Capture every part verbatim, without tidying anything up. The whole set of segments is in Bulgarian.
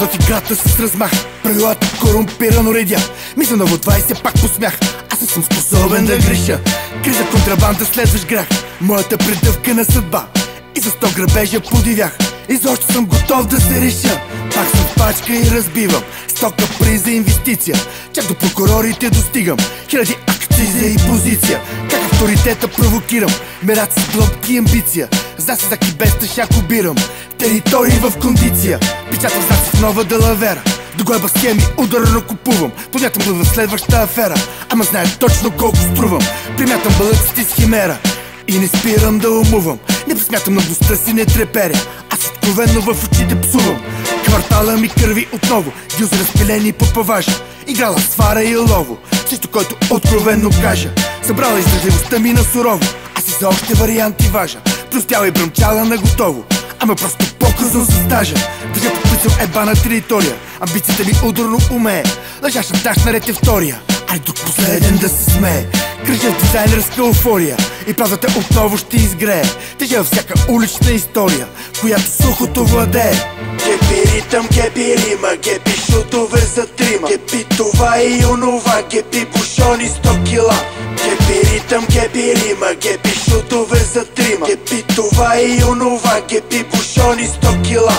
в играта с размах, правилата корумпирано редя. Мисля ново двайсет, пак посмях. Аз не съм способен да греша. Криза, контрабанда, следващ грях. Моята придъвка на съдба. И за сто грабежа подивях. Изобщо съм готов да се реша. Пак съм в пачка и разбивам стока при за инвестиция. Чак до прокурорите достигам. Хиляди акции за и позиция. Как авторитета провокирам. Мераци с глъбки и амбиция. Знаци за кибеста шак обирам. Територии в кондиция. Печатам знаци в нова далавера. До глеба схеми ударно купувам. Подятам бъл в следваща афера. Ама знае точно колко струвам. Примятам бълъците с химера. И не спирам да умувам. Не пресмятам наглостта си, не треперя. Аз откровенно в очите псувам. Квартала ми кърви отново. Гюзи разпилени по паважа. Играла свара и лово. Също който откровенно кажа. Събрала издръжливостта ми на сурово. Аз и за още варианти важа. Простяла и бръмчала на готово. Ама просто по-късно за стажа. Държа подписал ебана територия. Амбицията ми ударно умее. Лъжа шантаж наред втория. Ай друг последен да се смее. Кръжа в дизайнерска еуфория. И правдата отново ще изгрее. Тежа във всяка улична история, в която сухото владее. Гепи ритъм, гепи рима, гепи шутове за трима. Гепи това и онова, гепи бушони сто кила. Гепи ритъм, гепи рима, гепи шутове за трима. Гепи това и онова, гепи бушони сто кила.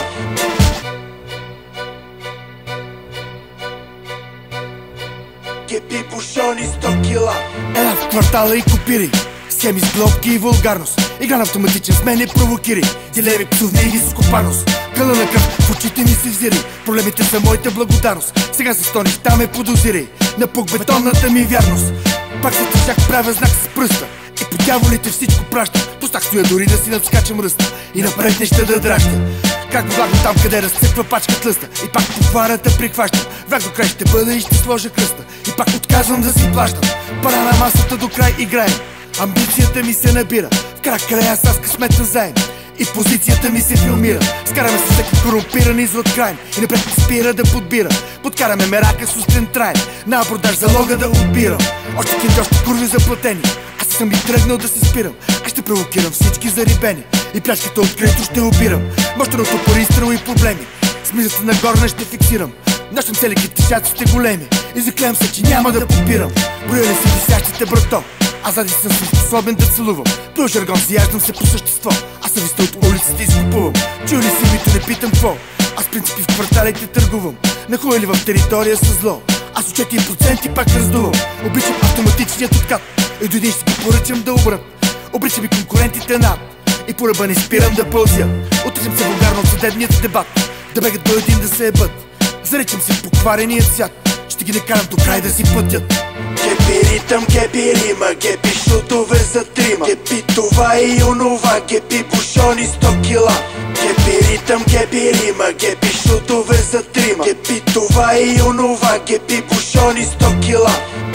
Гепи бушони сто кила. Ела в квартала и копири схеми с глобки и вулгарност. Игра на автоматичен с мене провокири. Дилеми, псовни и високопарност. Къла на кръв в очите ми се взири. Проблемите са моята благодарност. Сега се стониш, там ме подозирай. Напук бетонната ми вярност. Пак се тъжак, правя знак с пръста. И по дяволите всичко праща. Постах стоя дори да си надскачам ръста. И напред неща да драща. Как влагам там, къде разцепва пачка тлъста. И пак по хварата прихващам. Враг до край ще бъда и ще сложа кръста. И пак отказвам да си плащам. Пара на масата до край играем. Амбицията ми се набира. В крак края с аз късметен заем. И позицията ми се филмира. Скараме се всеки корумпиран извод крайм. И напред спира да подбира. Подкараме мерака с устен траен. На продаж залога да отбирам. Още кинти, още курви заплатени. Аз съм и тръгнал да се спирам. Аз ще провокирам всички зарибени. И плячката открито ще обирам. Мощеното пористрало и проблеми. С мизата нагорна ще фиксирам. Нощем целики тишаците големи. И заклеям се, че няма да подбирам. Броя ли си висящите, брато? Аз зади съм си способен да целувам. Плюс жаргон заяждам се по същество. Аз съвестта от улиците изкупувам. Чули си мито, не питам какво. Аз принципи в кварталите търгувам. Нахуя в територия с зло. Аз от четири процента пак раздувам. Обичам автоматичният откат. И дойде ще ги поръчам да обрат. Обричам и конкурентите над. И по ръба не спирам да пълзя. Отричам се вулгарно от съдебният дебат. Да бегат до един да се ебат. Заречам се в поквареният свят. Ще ги не карам до край да си пътят. Гепи ритъм, гепи рима, гепи шутове за трима. Гепи това и онова, гепи бушони сто кила. Гепи ритъм, гепи рима, гепи шутове за трима. Гепи това и онова, гепи бушони сто кила.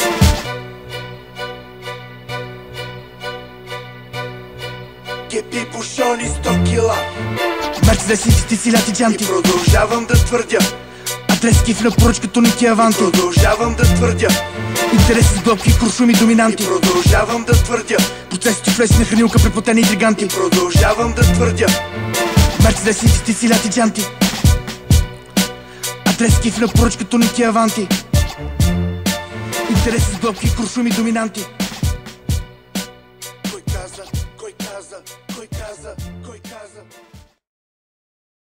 Гепи бушони сто кила. Мерцедес инвестиции джанти. И продължавам да твърдя. Адрес киф на поръчкато Ники Аванти. Продължавам да твърдя. Интереси с глобки, куршуми, доминанти. И продължавам да твърдя. Процесите в лесна хранилка, препотени интриганти. И продължавам да твърдя. Мерцедес инвестиции джанти. Адрес киф на поръчкато Ники Аванти. Интереси с глобки, куршуми, доминанти. Кой каза, кой каза, кой каза, кой каза?